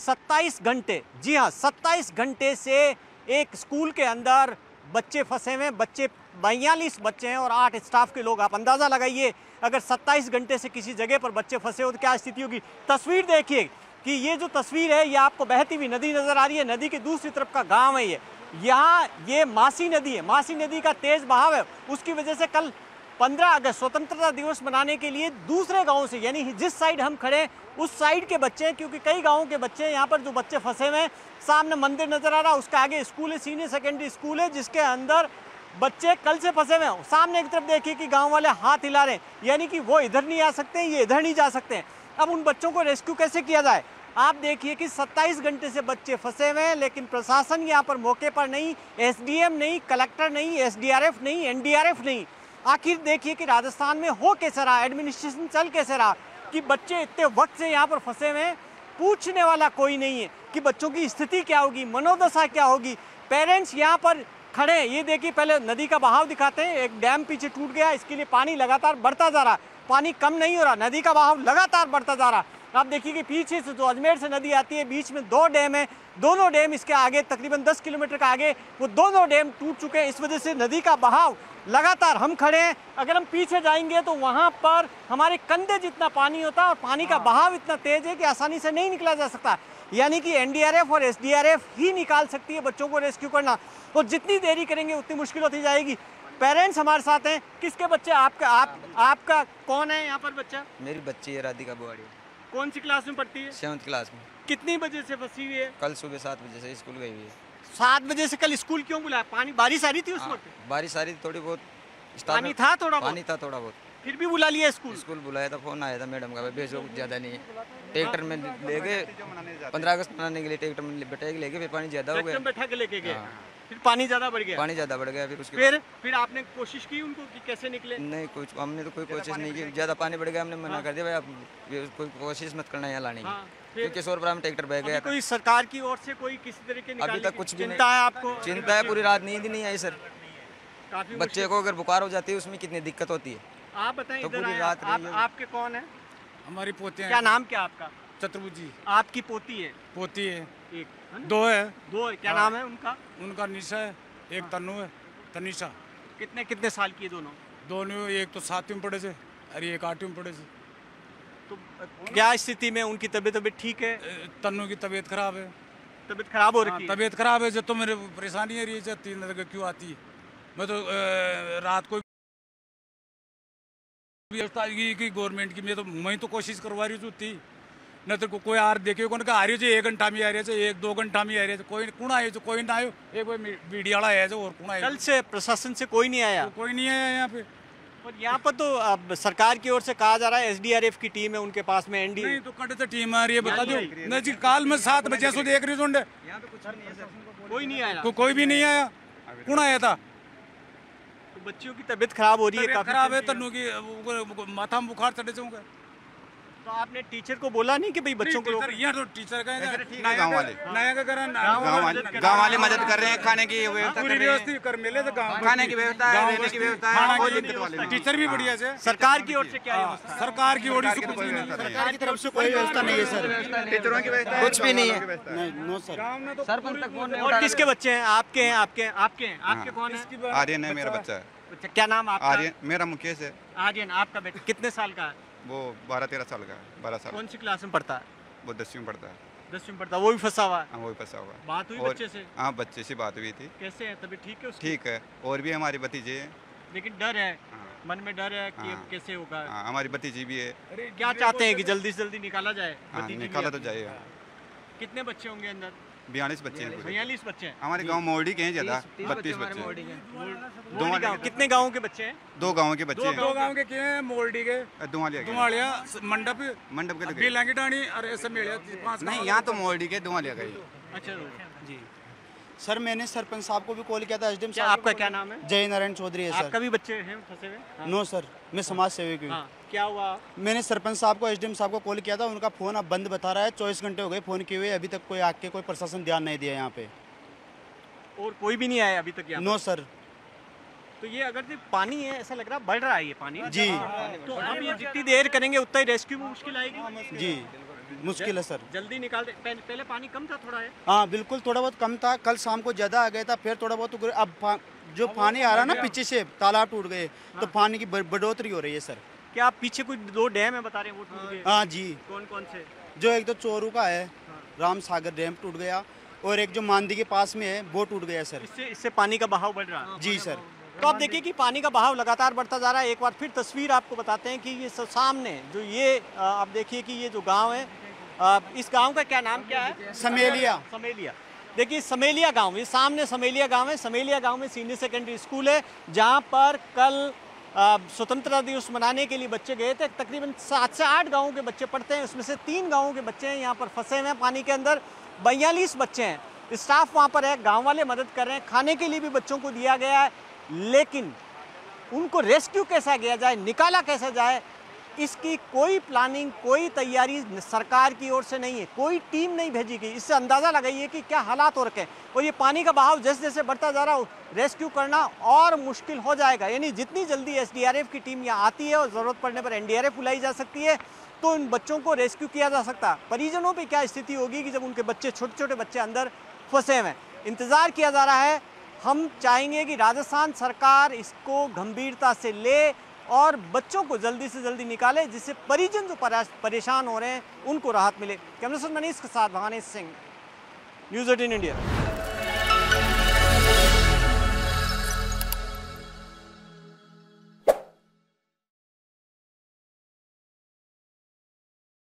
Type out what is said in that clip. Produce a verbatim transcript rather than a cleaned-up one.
सत्ताईस घंटे, जी हाँ सत्ताईस घंटे से एक स्कूल के अंदर बच्चे फंसे हुए हैं। बच्चे बयालीस बच्चे हैं और आठ स्टाफ के लोग। आप अंदाज़ा लगाइए अगर सत्ताईस घंटे से किसी जगह पर बच्चे फंसे हो तो क्या स्थिति होगी। तस्वीर देखिए कि ये जो तस्वीर है ये आपको बहती हुई नदी नज़र आ रही है। नदी के दूसरी तरफ का गाँव है ये। यहाँ ये मासी नदी है। मासी नदी का तेज़ बहाव है। उसकी वजह से कल पंद्रह अगस्त स्वतंत्रता दिवस मनाने के लिए दूसरे गाँव से, यानी जिस साइड हम खड़े हैं उस साइड के बच्चे हैं, क्योंकि कई गाँवों के बच्चे हैं यहाँ पर जो बच्चे फंसे हुए हैं। सामने मंदिर नज़र आ रहा है, उसका आगे स्कूल है, सीनियर सेकेंडरी स्कूल है, जिसके अंदर बच्चे कल से फंसे हुए हैं। सामने की तरफ देखिए कि गाँव वाले हाथ हिला रहे हैं, यानी कि वो इधर नहीं आ सकते हैं, ये इधर नहीं जा सकते हैं। अब उन बच्चों को रेस्क्यू कैसे किया जाए। आप देखिए कि सत्ताईस घंटे से बच्चे फंसे हुए हैं, लेकिन प्रशासन यहाँ पर मौके पर नहीं, एसडीएम नहीं, कलेक्टर नहीं, एसडीआरएफ नहीं, एनडीआरएफ नहीं। आखिर देखिए कि राजस्थान में हो कैसे रहा, एडमिनिस्ट्रेशन चल कैसे रहा कि बच्चे इतने वक्त से यहाँ पर फंसे हुए हैं। पूछने वाला कोई नहीं है कि बच्चों की स्थिति क्या होगी, मनोदशा क्या होगी। पेरेंट्स यहाँ पर खड़े हैं। ये देखिए पहले नदी का बहाव दिखाते हैं। एक डैम पीछे टूट गया, इसके लिए पानी लगातार बढ़ता जा रहा, पानी कम नहीं हो रहा, नदी का बहाव लगातार बढ़ता जा रहा। आप देखिए कि पीछे से जो अजमेर से नदी आती है, बीच में दो डैम है, दोनों डैम इसके आगे तकरीबन दस किलोमीटर का आगे वो दोनों डैम टूट चुके हैं। इस वजह से नदी का बहाव लगातार, हम खड़े हैं, अगर हम पीछे जाएंगे तो वहाँ पर हमारे कंधे जितना पानी होता है और पानी का बहाव इतना तेज है कि आसानी से नहीं निकला जा सकता। यानी कि एनडीआरएफ और एसडीआरएफ ही निकाल सकती है बच्चों को रेस्क्यू करना, और जितनी देरी करेंगे उतनी मुश्किल होती जाएगी। पेरेंट्स हमारे साथ हैं। किसके बच्चे? आपका आप आपका कौन है यहाँ पर बच्चा? मेरी बच्ची है राधिका बुआड़ी। कौन सी क्लास में पढ़ती है? सेवन्थ क्लास में। कितनी बजे से फंसी हुई है? कल सुबह सात बजे से स्कूल गई हुई है। सात बजे से कल स्कूल क्यों बुलाया? पानी, बारिश आ रही थी उस वक्त? बारिश आ रही थी थोड़ी बहुत, पानी था थोड़ा बहुत? पानी था थोड़ा बहुत, फिर भी बुला लिया स्कूल? स्कूल बुलाया था, फोन आया था मैडम का, भेजो ज्यादा नहीं है। ट्रैक्टर में ले गए पंद्रह अगस्त मनाने के लिए, ट्रैक्टर में बैठा के लेके, फिर पानी ज्यादा हो गया, बैठा के लेके गए, फिर पानी ज्यादा बढ़ गया। पानी ज्यादा बढ़ गया। फिर उसके फिर फिर आपने कोशिश की उनको कि कैसे निकले? नहीं, कुछ हमने तो कोई कोशिश नहीं की। ज्यादा पानी बढ़ गया, हमने मना कर दिया भाई आप कोई कोशिश मत करना यहाँ लाने की, क्योंकि सोरपुरा में ट्रैक्टर बह गया। कोई सरकार की ओर से कोई किसी तरह के अभी तक कुछ भी चिंता है आपको? चिंता है, पूरी रात नींद नहीं आई सर। काफी बच्चे को अगर बुखार हो जाती है उसमें कितनी दिक्कत होती है। आप बताएं, तो इधर पूरी रात आप, आपके कौन है? हमारी पोते हैं। क्या नाम क्या आपका? चतुर्भुजी। आपकी पोती है? पोती है, एक दो है। दो है, क्या नाम है उनका? उनका निशा है, एक तन्नू है, तनिषा। कितने कितने साल की है दोनों? दोनों, एक तो सातवीं में पढ़े से और एक आठवीं में पढ़े से। तो क्या स्थिति में उनकी तबीयत तबीयत ठीक है? तन्नू की तबीयत खराब है। तबीयत खराब हो रही है? तबीयत खराब है, जो तो मेरे परेशानी है, ये तीन तरह क्यों आती है। मैं तो रात को व्यवस्था की गवर्नमेंट की, मैं तो मैं तो कोशिश करवा रही थी, न तो कोई आर देखे कौन का आ रही है, एक घंटा में आ रही है, एक दो घंटा में आ रही है, कोई कौन आए जो कोई ना आयो, एक मीडिया वाला आया जो, और कौन आया? कल से प्रशासन से कोई नहीं आया? तो कोई नहीं आया यहाँ पे। और यहाँ पर तो अब सरकार की ओर से कहा जा रहा है एसडीआरएफ की टीम है उनके पास में, एनडी नहीं तो कटे तो टीम आ रही है, बता दो नहीं जी। काल में सात बजे से देख रही हूँ, कोई नहीं आया? को, कोई भी नहीं आया। कौन आया था? तो बच्चियों की तबीयत खराब हो रही है, काफी खराब है, तन्नू की माथा में बुखार चढ़े जाऊंगा। तो आपने टीचर को बोला नहीं कि भाई बच्चों को? यहाँ तो टीचर का गाँव वाले नया का करा, गाँव वाले मदद कर रहे हैं, खाने की व्यवस्था पूरी व्यवस्था कर मिले तो खाने की व्यवस्था है, रहने की व्यवस्था है, कोई दिक्कत वाली नहीं। टीचर भी बढ़िया से। सरकार की ओर से क्या है? सरकार की ओर से कुछ भी नहीं, सरकार की तरफ से कोई व्यवस्था नहीं है सर। टीचरों की व्यवस्था कुछ भी नहीं है। No sir. सरपंच तक फोन नहीं और किसके बच्चे हैं? आपके हैं? आपके आपके हैं? आपके कौन है? आर्यन है मेरा बच्चा है। अच्छा, क्या नाम आपका? आर्यन, मेरा मुकेश है। आर्यन, आपका बेटा कितने साल का है? वो बारह तेरह साल का है, बारह साल। कौन सी क्लास में पढ़ता है? वो दसवीं में पढ़ता है। दसवीं में पढ़ता है, वो भी फंसा हुआ है? हाँ, वो भी फंसा हुआ है। बात हुई बच्चे से? हाँ, बच्चे से बात हुई थी। कैसे है तभी? ठीक है उसकी? ठीक है, और भी हमारी भतीजे है, लेकिन डर है, मन में डर है कि अब कैसे होगा। हाँ, हमारी भतीजी भी है। क्या चाहते हैं कि जल्दी से जल्दी निकाला जाए? हाँ, निकाला तो जाएगा। कितने बच्चे होंगे अंदर? बयालीस बच्चे हैं। बयालीस बच्चे हैं हमारे गांव मोरडी के हैं ज्यादा, बत्तीस बच्चे। दो गाँव, कितने गाँव के बच्चे हैं? दो गाँव के बच्चे हैं। दो गाँव के क्या है? मोरडी के, दुआलिया दुआलिया, मंडप मंडप के बेलांगी डाणी और ऐसे मेले पांच। नहीं, यहाँ तो मोरडी के, दुआलिया का ही। अच्छा जी सर, मैंने सरपंच साहब को भी कॉल किया था, एसडीएम साहब। आपका क्या नाम है? जय नारायण चौधरी है सर। आपका भी बच्चे हैं फंसे हुए? नो सर, मैं समाज सेवक हूँ। क्या हुआ? मैंने सरपंच साहब को, एसडीएम साहब को कॉल किया था, उनका फोन अब बंद बता रहा है। चौबीस घंटे हो गए फोन किए हुए, अभी तक कोई आके कोई प्रशासन ध्यान नहीं दिया यहाँ पे। और कोई भी नहीं आया अभी तक यहाँ? No sir. तो ये अगर पानी है, ऐसा लग रहा है बढ़ रहा है ये पानी जी, तो अब ये जितनी देर करेंगे उतना ही रेस्क्यू में मुश्किल आएगी जी। मुश्किल है सर। जल्दी निकाल दे। पहले, पहले पानी कम था थोड़ा है। हाँ बिल्कुल, थोड़ा बहुत कम था, कल शाम को ज़्यादा आ गया था, फिर थोड़ा बहुत उग- अब पा- जो पानी आ रहा है ना पीछे से, तालाब टूट गए तो पानी की ब- बढ़ोतरी हो रही है सर। क्या आप पीछे कुछ दो डैम है बता रहे हैं वो टूट गए? हाँ जी, कौन कौन से? जो एक तो चोरू का है, राम सागर डैम टूट गया, और एक जो मांदी के पास में है वो टूट गया सर। इससे इससे पानी का बहाव बढ़ रहा है। जी सर। तो आप देखिए कि पानी का बहाव लगातार बढ़ता जा रहा है। एक बार फिर तस्वीर आपको बताते हैं कि ये सब सामने जो ये अ, आप देखिए कि ये जो गांव है, अ, इस गांव का क्या नाम क्या है? समेलिया। समेलिया। देखिए समेलिया गांव, ये सामने समेलिया गांव है। समेलिया गांव में सीनियर सेकेंडरी स्कूल है, जहां पर कल अ, स्वतंत्रता दिवस मनाने के लिए बच्चे गए थे। तकरीबन सात से आठ गाँवों के बच्चे पढ़ते हैं, उसमें से तीन गाँवों के बच्चे हैं यहाँ पर फंसे हुए हैं पानी के अंदर। बयालीस बच्चे हैं, स्टाफ वहाँ पर है, गाँव वाले मदद कर रहे हैं, खाने के लिए भी बच्चों को दिया गया है, लेकिन उनको रेस्क्यू कैसा किया जाए, निकाला कैसे जाए, इसकी कोई प्लानिंग, कोई तैयारी सरकार की ओर से नहीं है, कोई टीम नहीं भेजी गई। इससे अंदाज़ा लगाइए कि क्या हालात हो रखे हैं। और ये पानी का बहाव जैसे जैसे बढ़ता जा रहा है, रेस्क्यू करना और मुश्किल हो जाएगा। यानी जितनी जल्दी एस डी आर एफ की टीम यहाँ आती है और ज़रूरत पड़ने पर एन डी आर एफ बुलाई जा सकती है, तो इन बच्चों को रेस्क्यू किया जा सकता है। परिजनों पर क्या स्थिति होगी कि जब उनके बच्चे, छोटे छोटे बच्चे अंदर फंसे हुए हैं। इंतज़ार किया जा रहा है। हम चाहेंगे कि राजस्थान सरकार इसको गंभीरता से ले और बच्चों को जल्दी से जल्दी निकाले, जिससे परिजन जो परेशान हो रहे हैं उनको राहत मिले। कैमरा पर्सन मनीष के साथ Bhavani Singh, news eighteen India.